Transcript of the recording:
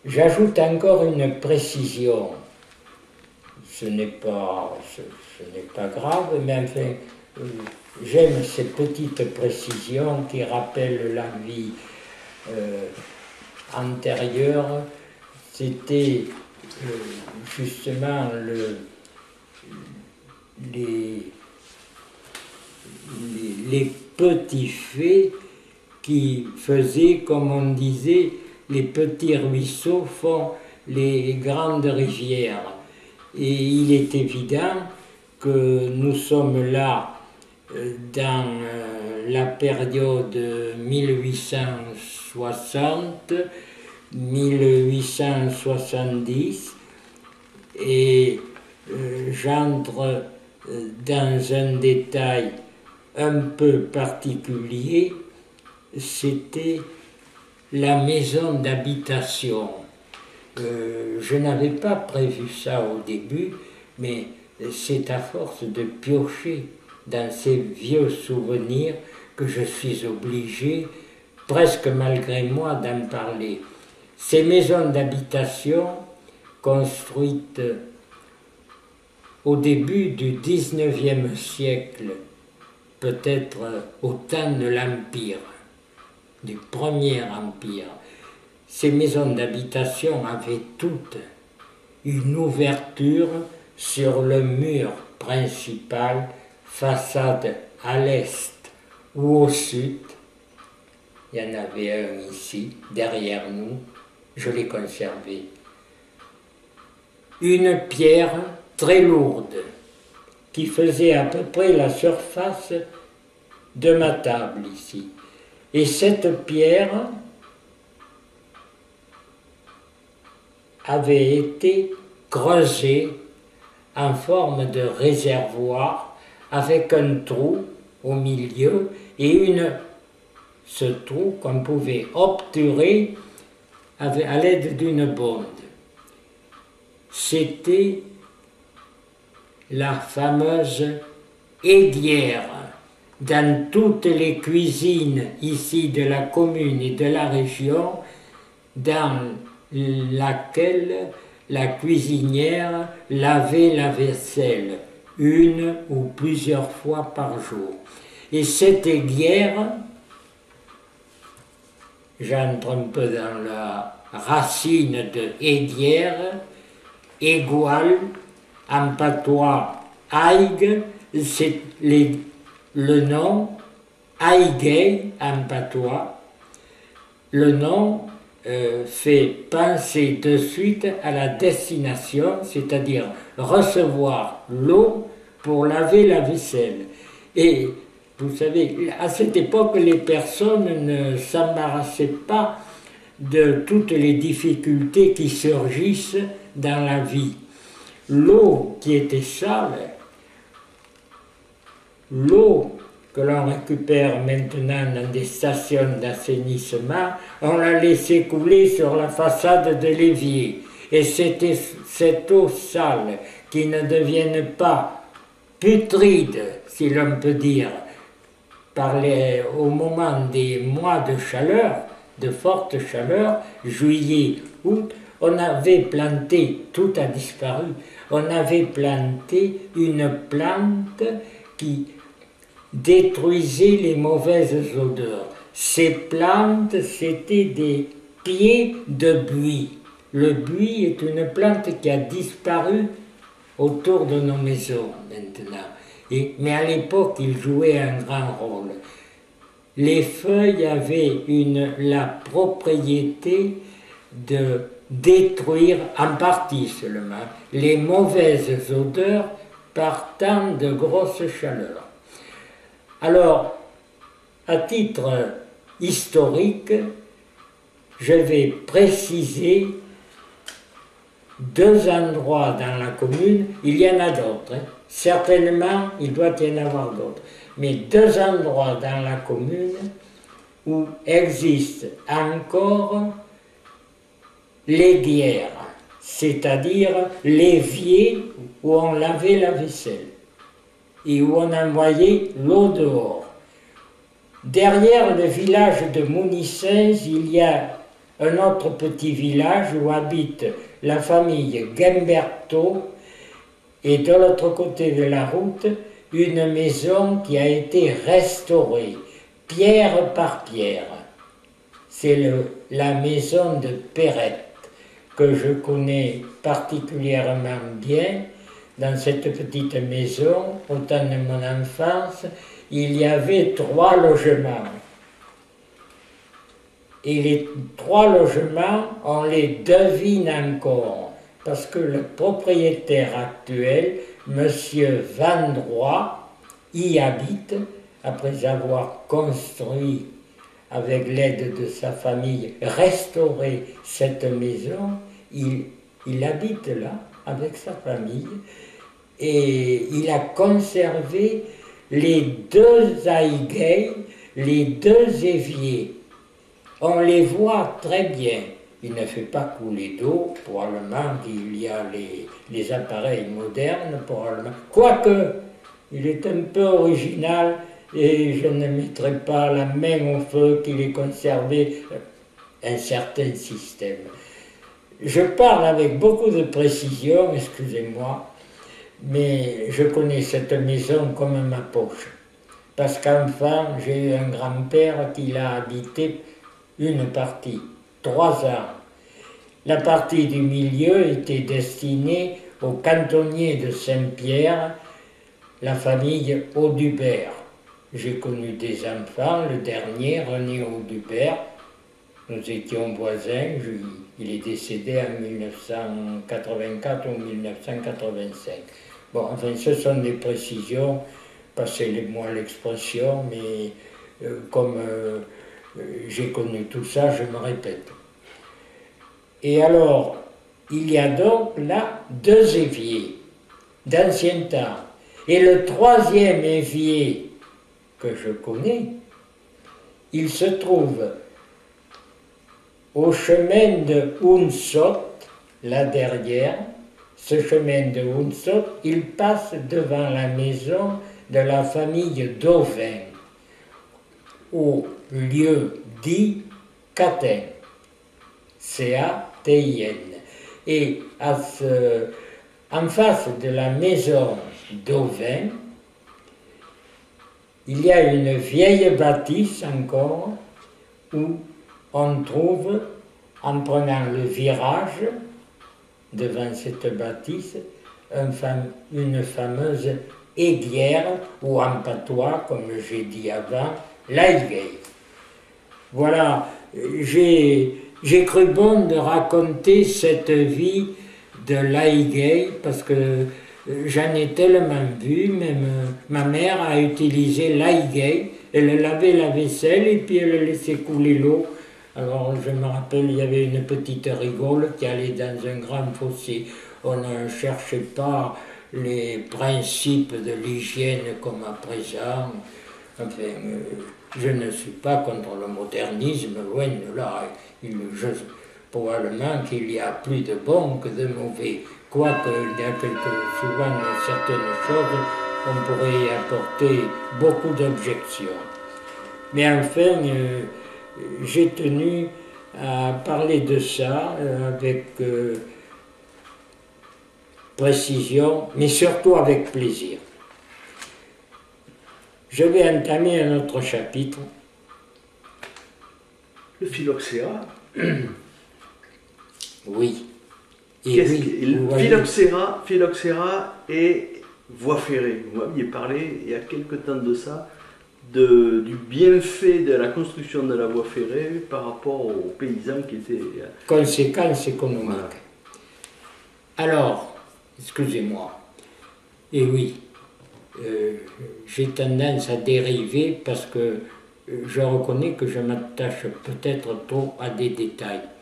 J'ajoute encore une précision. Ce n'est pas grave, mais enfin, j'aime ces petites précisions qui rappellent la vie antérieure. C'était justement les petits faits qui faisaient, comme on disait, les petits ruisseaux font les grandes rivières. Et il est évident que nous sommes là dans la période 1860-1870 et j'entre dans un détail un peu particulier, c'était la maison d'habitation. Je n'avais pas prévu ça au début, mais c'est à force de piocher dans ces vieux souvenirs que je suis obligé, presque malgré moi, d'en parler. Ces maisons d'habitation, construites au début du XIXe siècle, peut-être au temps de l'Empire, du Premier Empire, ces maisons d'habitation avaient toutes une ouverture sur le mur principal, façade à l'est ou au sud. Il y en avait un ici, derrière nous, je l'ai conservé. Une pierre très lourde qui faisait à peu près la surface de ma table ici. Et cette pierre avait été creusée en forme de réservoir avec un trou au milieu et ce trou qu'on pouvait obturer à l'aide d'une bonde. C'était la fameuse aiguière. Dans toutes les cuisines ici de la commune et de la région, dans laquelle la cuisinière lavait la vaisselle une ou plusieurs fois par jour. Et cette aiguière, j'entre un peu dans la racine de aiguière, égale en patois aïgue, c'est le nom, aïgué en patois, le nom fait penser de suite à la destination, c'est-à-dire recevoir l'eau pour laver la vaisselle. Et vous savez, à cette époque, les personnes ne s'embarrassaient pas de toutes les difficultés qui surgissent dans la vie. L'eau qui était sale, l'eau que l'on récupère maintenant dans des stations d'assainissement, on l'a laissé couler sur la façade de l'évier. Et c'était cette eau sale qui ne devienne pas putride, si l'on peut dire, au moment des mois de chaleur, de forte chaleur, juillet, août, on avait planté, tout a disparu, on avait planté une plante qui détruisait les mauvaises odeurs. Ces plantes, c'était des pieds de buis. Le buis est une plante qui a disparu autour de nos maisons maintenant. Mais à l'époque, il jouait un grand rôle. Les feuilles avaient la propriété de détruire, en partie seulement, les mauvaises odeurs partant de grosses chaleurs. Alors, à titre historique, je vais préciser 2 endroits dans la commune, il y en a d'autres, certainement il doit y en avoir d'autres, mais 2 endroits dans la commune où existe encore l'aiguière, c'est-à-dire l'évier où on lavait la vaisselle et où on envoyait l'eau dehors. Derrière le village de Mounissens, il y a un autre petit village où habite la famille Gemberto, et de l'autre côté de la route, une maison qui a été restaurée, pierre par pierre. C'est la maison de Perrette, que je connais particulièrement bien. Dans cette petite maison, au temps de mon enfance, il y avait 3 logements. Et les 3 logements, on les devine encore, parce que le propriétaire actuel, M. Vandroit, y habite, après avoir construit, avec l'aide de sa famille, restauré cette maison. Il habite là, avec sa famille, et il a conservé les 2 aiguilles, les 2 éviers. On les voit très bien. Il ne fait pas couler d'eau, probablement qu'il y a les appareils modernes, probablement. Quoique, il est un peu original et je ne mettrai pas la main au feu qu'il ait conservé un certain système. Je parle avec beaucoup de précision, excusez-moi, mais je connais cette maison comme ma poche. Parce qu'enfant, j'ai eu un grand-père qui l'a habité une partie, 3 ans. La partie du milieu était destinée au cantonnier de Saint-Pierre, la famille Audubert. J'ai connu des enfants, le dernier, René Audubert. Nous étions voisins, il est décédé en 1984 ou 1985. Bon, enfin, ce sont des précisions, passez-moi l'expression, mais comme j'ai connu tout ça, je me répète. Et alors, il y a donc là 2 éviers d'ancien temps. Et le 3e évier que je connais, il se trouve au chemin de Hunsot, là derrière. Ce chemin de Hunsot, il passe devant la maison de la famille Dauvin, au lieu dit Catin, C-A-T-I-N. Et en face de la maison Dauvin, il y a une vieille bâtisse encore, où on trouve, en prenant le virage devant cette bâtisse, une fameuse aiguière, ou en patois, comme j'ai dit avant, l'aiguille. Voilà, j'ai cru bon de raconter cette vie de l'aiguille, parce que j'en ai tellement vu, même ma mère a utilisé l'aiguille, elle lavait la vaisselle et puis elle laissait couler l'eau. Alors je me rappelle, il y avait une petite rigole qui allait dans un grand fossé. On ne cherchait pas les principes de l'hygiène comme à présent. Enfin, je ne suis pas contre le modernisme, loin de là. Probablement qu'il y a plus de bons que de mauvais. Quoique il y a souvent certaines choses, on pourrait y apporter beaucoup d'objections. Mais enfin, j'ai tenu à parler de ça avec précision, mais surtout avec plaisir. Je vais entamer un autre chapitre. Le phylloxéra. Oui. Phylloxéra et voie ferrée. Vous m'aviez parlé il y a quelque temps de ça, du bienfait de la construction de la voie ferrée par rapport aux paysans qui étaient... Conséquences économiques. Voilà. Alors, excusez-moi, et oui, j'ai tendance à dériver parce que je reconnais que je m'attache peut-être trop à des détails.